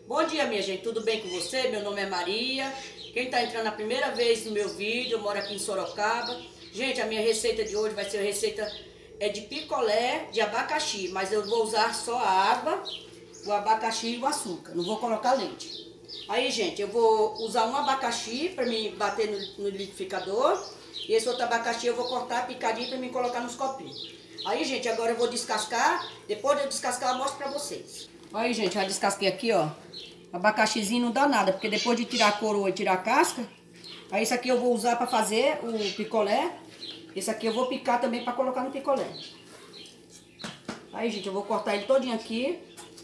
Bom dia, minha gente, tudo bem com você? Meu nome é Maria. Quem está entrando a primeira vez no meu vídeo, eu moro aqui em Sorocaba. Gente, a minha receita de hoje vai ser a receita de picolé de abacaxi, mas eu vou usar só a água, o abacaxi e o açúcar, não vou colocar leite. Aí, gente, eu vou usar um abacaxi para me bater no liquidificador e esse outro abacaxi eu vou cortar picadinho para me colocar nos copinhos. Aí, gente, agora eu vou descascar, depois de eu descascar eu mostro para vocês. Aí, gente, já descasquei aqui, ó. Abacaxizinho não dá nada, porque depois de tirar a coroa e tirar a casca, aí isso aqui eu vou usar para fazer o picolé. Esse aqui eu vou picar também para colocar no picolé. Aí, gente, eu vou cortar ele todinho aqui.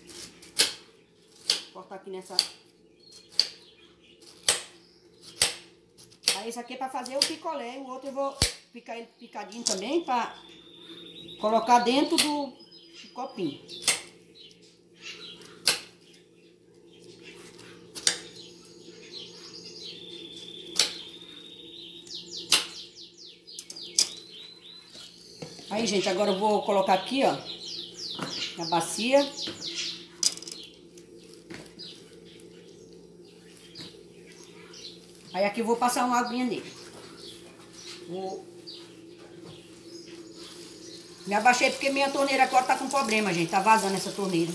Cortar aqui nessa... Aí, esse aqui é para fazer o picolé. O outro eu vou picar ele picadinho também para colocar dentro do copinho. Aí, gente, agora eu vou colocar aqui, ó, na bacia. Aí aqui eu vou passar uma aguinha nele. Me abaixei porque minha torneira agora tá com problema, gente. Tá vazando essa torneira.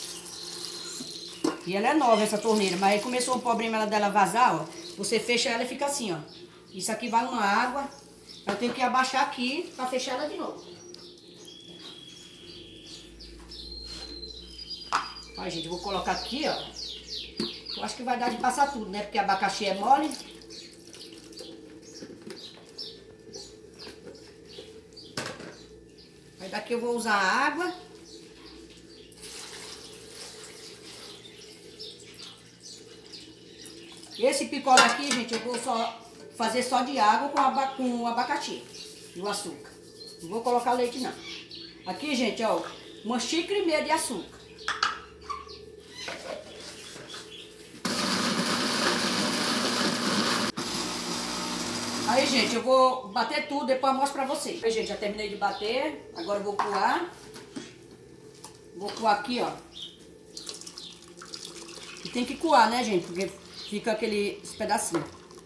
E ela é nova, essa torneira, mas aí começou um problema dela vazar, ó. Você fecha ela e fica assim, ó. Isso aqui vai uma água. Eu tenho que abaixar aqui pra fechar ela de novo. Aí, gente, eu vou colocar aqui, ó. Eu acho que vai dar de passar tudo, né? Porque abacaxi é mole. Aí daqui eu vou usar a água. Esse picolé aqui, gente, eu vou fazer só de água com o abacaxi e o açúcar. Não vou colocar leite, não. Aqui, gente, ó, uma xícara e meia de açúcar. Aí, gente, eu vou bater tudo, depois eu mostro pra vocês. Aí, gente, já terminei de bater. Agora eu vou coar. Vou coar aqui, ó. E tem que coar, né, gente? Porque fica aqueles pedacinhos.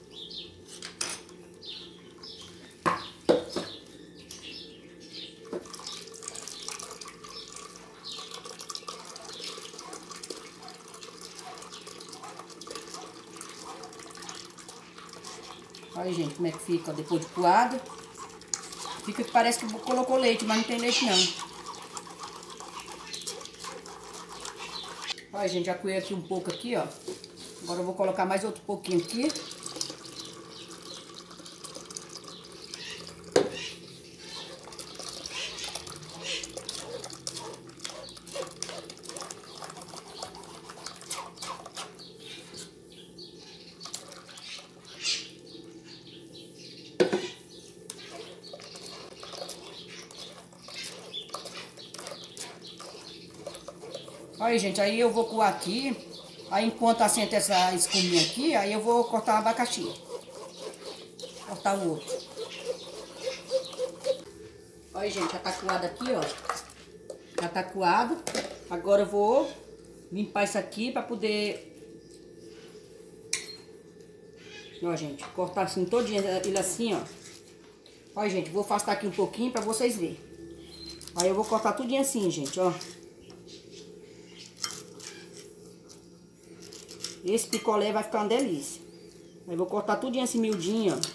Olha, gente, como é que fica depois de coado. Fica que parece que colocou leite, mas não tem leite, não. Olha, gente, já coei aqui um pouco aqui, ó. Agora eu vou colocar mais outro pouquinho aqui. Aí, gente, aí eu vou coar aqui. Aí, enquanto assenta essa espuminha aqui, aí eu vou cortar o abacaxi. Cortar o outro. Aí, gente, já tá coado aqui, ó. Já tá coado. Agora eu vou limpar isso aqui pra poder... Ó, gente, cortar assim todinho ele assim, ó. Ó, gente, vou afastar aqui um pouquinho pra vocês verem. Aí eu vou cortar tudinho assim, gente, ó. Esse picolé vai ficar uma delícia. Aí vou cortar tudinho assim miudinho, ó.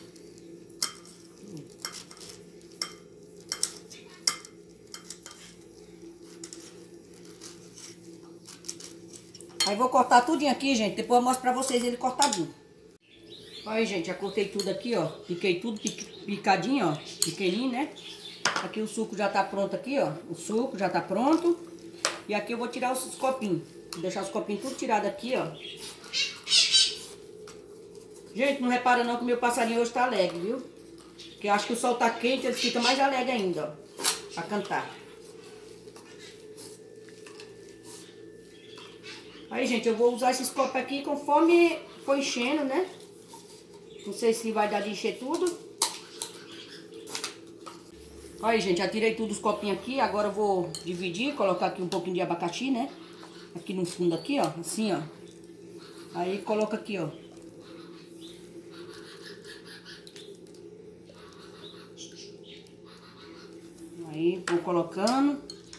Aí vou cortar tudinho aqui, gente. Depois eu mostro pra vocês ele cortadinho. Aí, gente, já cortei tudo aqui, ó. Piquei tudo picadinho, ó. Pequenininho, né? Aqui o suco já tá pronto aqui, ó. O suco já tá pronto. E aqui eu vou tirar os copinhos. Vou deixar os copinhos tudo tirado aqui, ó. Gente, não repara não que o meu passarinho hoje tá alegre, viu? Porque eu acho que o sol tá quente, ele fica mais alegre ainda, ó. Pra cantar. Aí, gente, eu vou usar esses copos aqui conforme for enchendo, né? Não sei se vai dar de encher tudo. Aí, gente, já tirei tudo os copinhos aqui. Agora eu vou dividir, colocar aqui um pouquinho de abacaxi, né? Aqui no fundo aqui, ó. Assim, ó. Aí coloca aqui, ó. Aí vou colocando.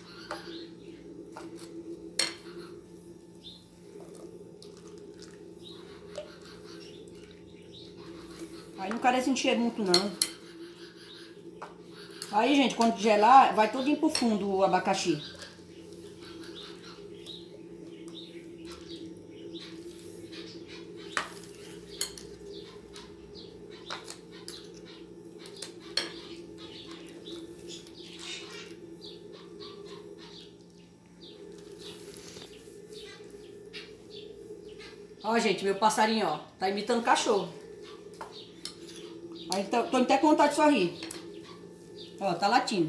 Aí não carece encher muito não. Aí, gente, quando gelar, vai tudo pro fundo o abacaxi. Ó, gente, meu passarinho, ó, tá imitando cachorro. Aí tô até com vontade de sorrir. Ó, tá latindo.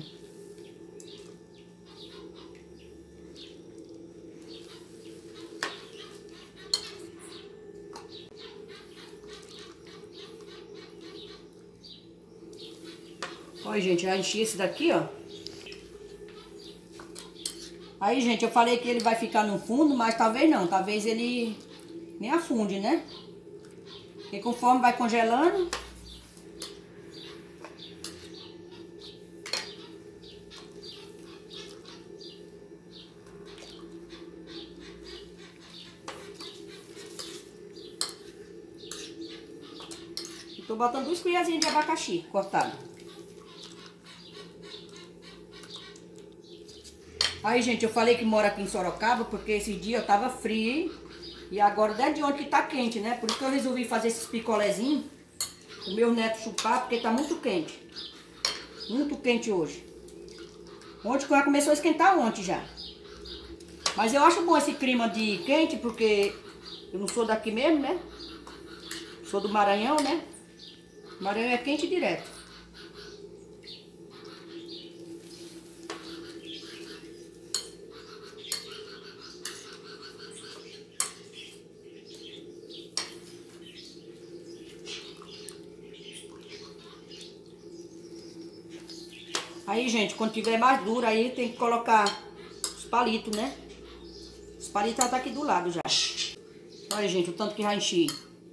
Ó, gente, já enchi esse daqui, ó. Aí, gente, eu falei que ele vai ficar no fundo, mas talvez não. Talvez ele nem afunde, né? Porque conforme vai congelando... Tô botando 2 colherzinhas de abacaxi cortado. Aí, gente, eu falei que moro aqui em Sorocaba porque esses dias eu tava frio e agora desde ontem que tá quente, né? Por isso que eu resolvi fazer esses picolézinhos o meu neto chupar, porque tá muito quente. Muito quente hoje. Ontem já começou a esquentar ontem já. Mas eu acho bom esse clima de quente porque eu não sou daqui mesmo, né? Sou do Maranhão, né? Maranhão é quente direto. Aí, gente, quando tiver mais duro, aí tem que colocar os palitos, né? Os palitos já tá aqui do lado já. Olha, gente, o tanto que já enchi.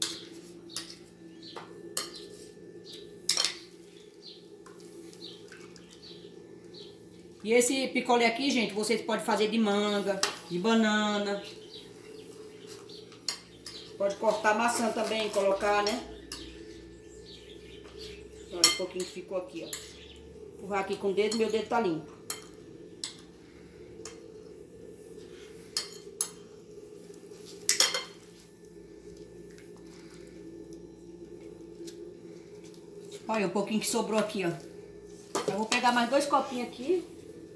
E esse picolé aqui, gente, vocês podem fazer de manga, de banana. Pode cortar maçã também, colocar, né? Olha um pouquinho que ficou aqui, ó. Empurrar aqui com o dedo, meu dedo tá limpo. Olha um pouquinho que sobrou aqui, ó. Eu vou pegar mais 2 copinhos aqui.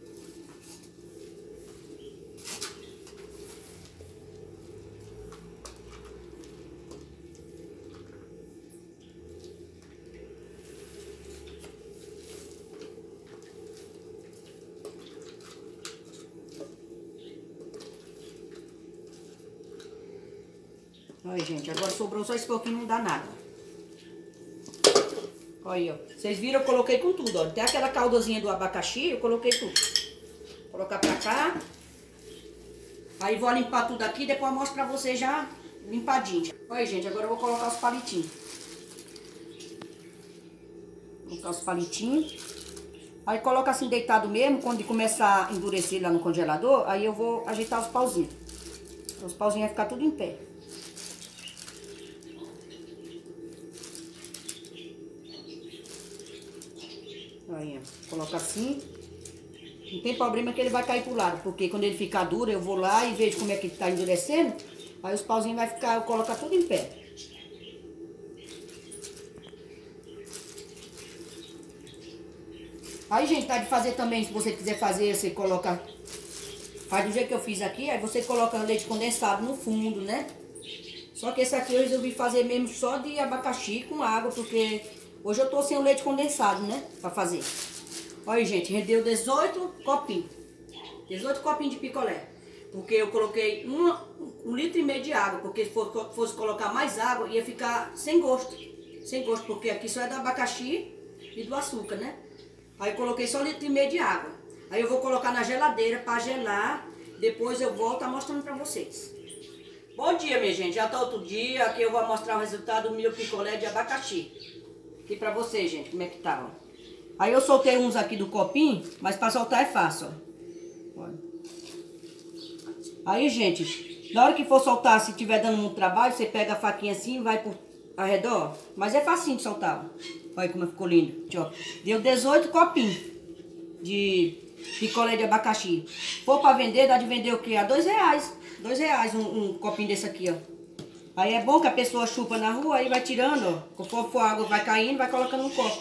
Olha, gente, agora sobrou só esse pouquinho, não dá nada. Olha aí, ó. Vocês viram, eu coloquei com tudo, ó. Até aquela caldazinha do abacaxi, eu coloquei tudo. Vou colocar pra cá. Aí vou limpar tudo aqui, depois eu mostro pra vocês já limpadinho. Olha, gente, agora eu vou colocar os palitinhos. Vou colocar os palitinhos. Aí coloca assim deitado mesmo, quando começar a endurecer lá no congelador, aí eu vou ajeitar os pauzinhos. Os pauzinhos vão ficar tudo em pé. Aí, ó, coloca assim. Não tem problema que ele vai cair pro lado, porque quando ele ficar duro, eu vou lá e vejo como é que ele tá endurecendo. Aí os pauzinhos vai ficar, eu colocar tudo em pé. Aí, gente, tá de fazer também, se você quiser fazer, você coloca... Faz do jeito que eu fiz aqui, aí você coloca leite condensado no fundo, né? Só que esse aqui eu resolvi fazer mesmo só de abacaxi com água, porque hoje eu tô sem o leite condensado, né? Pra fazer. Olha, gente, rendeu 18 copinhos. 18 copinhos de picolé. Porque eu coloquei 1,5 litro de água, porque se fosse colocar mais água, ia ficar sem gosto. Sem gosto, porque aqui só é do abacaxi e do açúcar, né? Aí eu coloquei só 1,5 litro de água. Aí eu vou colocar na geladeira para gelar. Depois eu volto a mostrando para vocês. Bom dia, minha gente. Já tá outro dia. Aqui eu vou mostrar o resultado do meu picolé de abacaxi. Aqui pra vocês, gente, como é que tá, ó. Aí eu soltei uns aqui do copinho, mas pra soltar é fácil, ó. Olha. Aí, gente, na hora que for soltar, se tiver dando muito trabalho, você pega a faquinha assim e vai por arredor. Mas é facinho de soltar, ó. Olha como ficou lindo. Ó. Deu 18 copinhos de picolé de abacaxi. Se for pra vender, dá de vender o quê? A R$2. R$2 um copinho desse aqui, ó. Aí é bom que a pessoa chupa na rua, aí vai tirando, ó. Conforme for a água vai caindo, vai colocando no copo.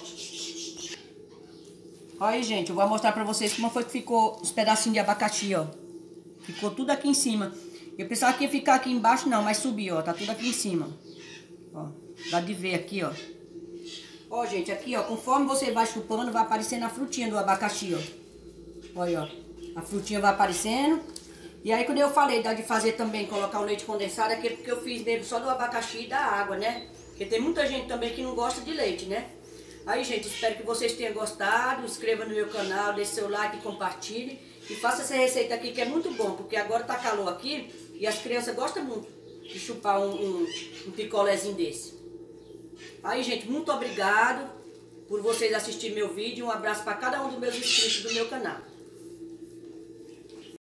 Olha aí, gente, eu vou mostrar pra vocês como foi que ficou os pedacinhos de abacaxi, ó. Ficou tudo aqui em cima. Eu pensava que ia ficar aqui embaixo, não, mas subiu, ó. Tá tudo aqui em cima. Ó, dá de ver aqui, ó. Ó, gente, aqui, ó, conforme você vai chupando, vai aparecendo a frutinha do abacaxi, ó. Olha, ó, a frutinha vai aparecendo. E aí, quando eu falei, dá de fazer também, colocar o leite condensado, aqui é porque eu fiz mesmo só do abacaxi e da água, né? Porque tem muita gente também que não gosta de leite, né? Aí, gente, espero que vocês tenham gostado. Inscreva no meu canal, deixe seu like, compartilhe. E faça essa receita aqui que é muito bom, porque agora tá calor aqui e as crianças gostam muito de chupar um picolézinho desse. Aí, gente, muito obrigado por vocês assistirem meu vídeo. Um abraço para cada um dos meus inscritos do meu canal.